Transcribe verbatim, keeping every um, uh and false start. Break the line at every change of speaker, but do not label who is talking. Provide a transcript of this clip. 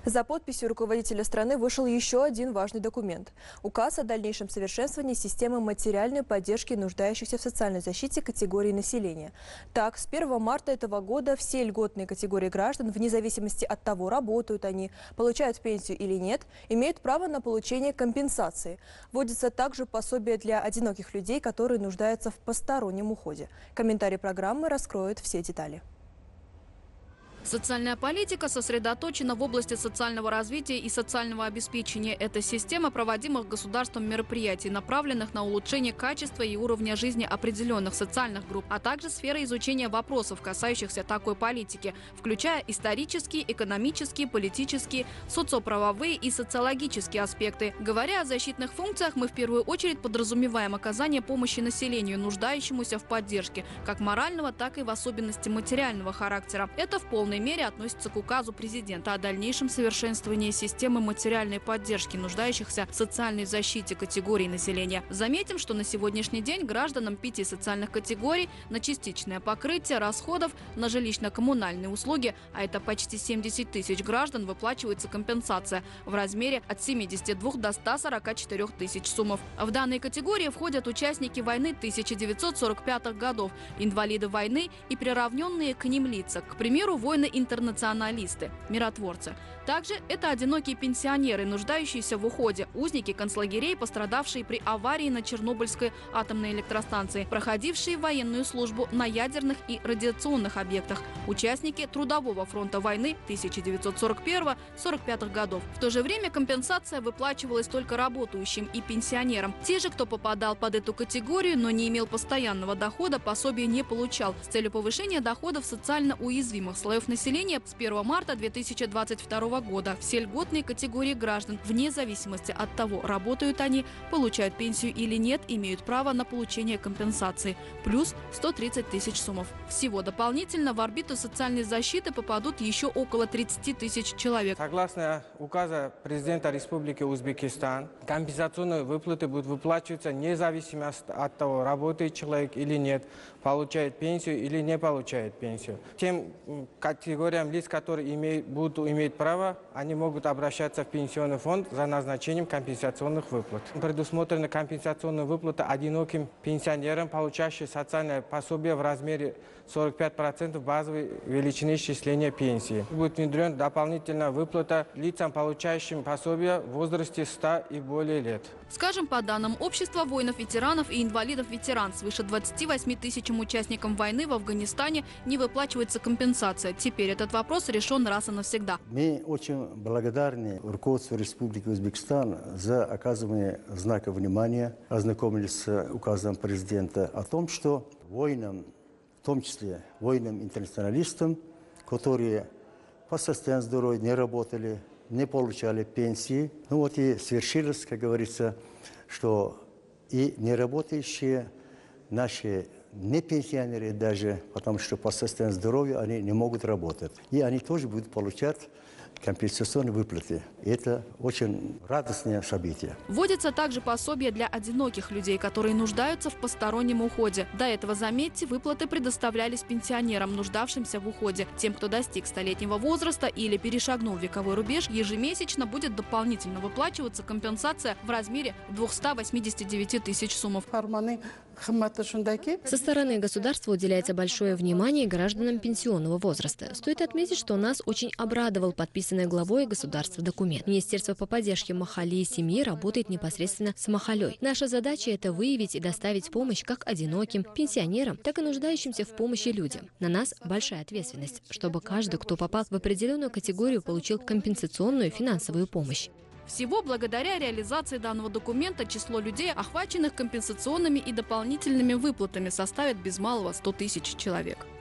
За подписью руководителя страны вышел еще один важный документ – указ о дальнейшем совершенствовании системы материальной поддержки нуждающихся в социальной защите категорий населения. Так, с первого марта этого года все льготные категории граждан, вне зависимости от того, работают они, получают пенсию или нет, имеют право на получение компенсации. Вводится также пособие для одиноких людей, которые нуждаются в постороннем уходе. Комментарий программы раскроет все детали.
Социальная политика сосредоточена в области социального развития и социального обеспечения. Это система проводимых государством мероприятий, направленных на улучшение качества и уровня жизни определенных социальных групп, а также сфера изучения вопросов, касающихся такой политики, включая исторические, экономические, политические, социоправовые и социологические аспекты. Говоря о защитных функциях, мы в первую очередь подразумеваем оказание помощи населению, нуждающемуся в поддержке, как морального, так и в особенности материального характера. Это в полной мере относится к указу президента о дальнейшем совершенствовании системы материальной поддержки нуждающихся в социальной защите категорий населения. Заметим, что на сегодняшний день гражданам пяти социальных категорий на частичное покрытие расходов на жилищно-коммунальные услуги, а это почти семьдесят тысяч граждан, выплачивается компенсация в размере от семидесяти двух до ста сорока четырёх тысяч сумм. В данные категории входят участники войны тысяча девятьсот сорок пятых годов, инвалиды войны и приравненные к ним лица, к примеру, воины-интернационалисты, миротворцы. Также это одинокие пенсионеры, нуждающиеся в уходе, узники концлагерей, пострадавшие при аварии на Чернобыльской атомной электростанции, проходившие военную службу на ядерных и радиационных объектах, участники Трудового фронта войны тысяча девятьсот сорок первого — сорок пятых годов. В то же время компенсация выплачивалась только работающим и пенсионерам. Те же, кто попадал под эту категорию, но не имел постоянного дохода, пособие не получал. С целью повышения доходов социально уязвимых слоев населения с первого марта две тысячи двадцать второго года все льготные категории граждан, вне зависимости от того, работают они, получают пенсию или нет, имеют право на получение компенсации. Плюс сто тридцать тысяч сумм. Всего дополнительно в орбиту социальной защиты попадут еще около тридцати тысяч человек.
Согласно указа президента Республики Узбекистан, компенсационные выплаты будут выплачиваться независимо от того, работает человек или нет, получает пенсию или не получает пенсию. Тем категориям лиц, которые имеют, будут иметь право, они могут обращаться в пенсионный фонд за назначением компенсационных выплат. Предусмотрена компенсационная выплата одиноким пенсионерам, получающим социальное пособие в размере сорок пять процентов базовой величины исчисления пенсии. Будет внедрена дополнительная выплата лицам, получающим пособие в возрасте ста и более лет.
Скажем, по данным общества воинов-ветеранов и инвалидов-ветеран, свыше двадцати восьми тысячам участникам войны в Афганистане не выплачивается компенсация. Теперь этот вопрос решен раз и навсегда.
Мы очень благодарны руководству Республики Узбекистан за оказывание знака внимания. Ознакомились с указом президента о том, что воинам, в том числе воинам-интернационалистам, которые по состоянию здоровья не работали, не получали пенсии. Ну вот и свершилось, как говорится, что и неработающие наши не пенсионеры даже, потому что по состоянию здоровья они не могут работать. И они тоже будут получать компенсационные выплаты. И это очень радостное событие.
Вводится также пособие для одиноких людей, которые нуждаются в постороннем уходе. До этого, заметьте, выплаты предоставлялись пенсионерам, нуждавшимся в уходе. Тем, кто достиг столетнего возраста или перешагнул вековой рубеж, ежемесячно будет дополнительно выплачиваться компенсация в размере двухсот восьмидесяти девяти тысяч сумм.
Со стороны государства уделяется большое внимание гражданам пенсионного возраста. Стоит отметить, что нас очень обрадовал подписанный главой государства документ. Министерство по поддержке махалли и семьи работает непосредственно с махалей. Наша задача – это выявить и доставить помощь как одиноким, пенсионерам, так и нуждающимся в помощи людям. На нас большая ответственность, чтобы каждый, кто попал в определенную категорию, получил компенсационную финансовую помощь.
Всего благодаря реализации данного документа число людей, охваченных компенсационными и дополнительными выплатами, составит без малого сто тысяч человек.